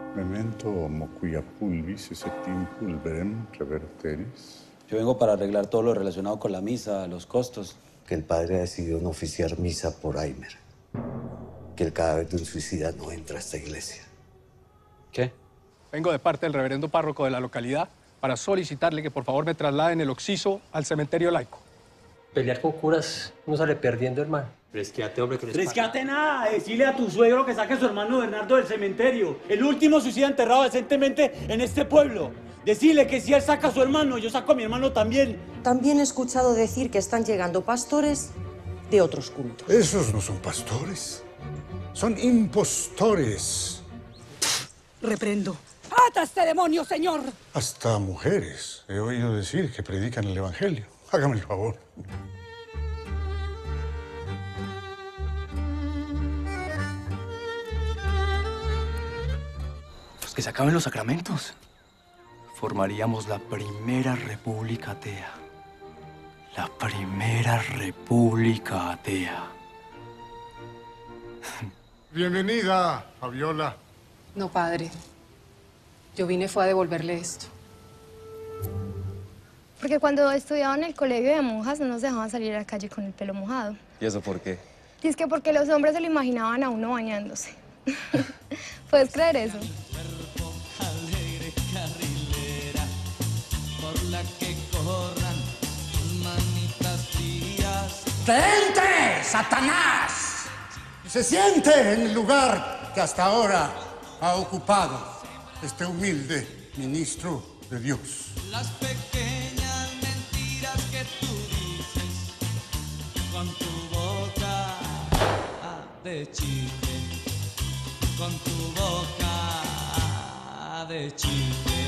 Memento homo quia pulvis et in pulverem reverteris. Yo vengo para arreglar todo lo relacionado con la misa, los costos. Que el padre ha decidido no oficiar misa por Aimer. Que el cadáver de un suicida no entra a esta iglesia. ¿Qué? Vengo de parte del reverendo párroco de la localidad para solicitarle que por favor me trasladen el occiso al cementerio laico. Pelear con curas no sale perdiendo, hermano. Resquéate, hombre, que les Rescate nada, decirle a tu suegro que saque a su hermano Bernardo del cementerio. El último suicida enterrado decentemente en este pueblo. Decirle que si él saca a su hermano, yo saco a mi hermano también. También he escuchado decir que están llegando pastores de otros cultos. Esos no son pastores, son impostores. Reprendo. ¡Ata este demonio, señor! Hasta mujeres he oído decir que predican el evangelio. Hágame el favor. Pues que se acaben los sacramentos. Formaríamos la primera república atea. La primera república atea. Bienvenida, Fabiola. No, padre. Yo vine fue a devolverle esto. Porque cuando estudiaba en el colegio de monjas no nos dejaban salir a la calle con el pelo mojado. ¿Y eso por qué? Y es que porque los hombres se lo imaginaban a uno bañándose. ¿Puedes creer eso? ¡Que entre, Satanás! Se siente en el lugar que hasta ahora ha ocupado este humilde ministro de Dios. Las pequeñas mentiras que tú dices con tu boca de chile, con tu boca de chile.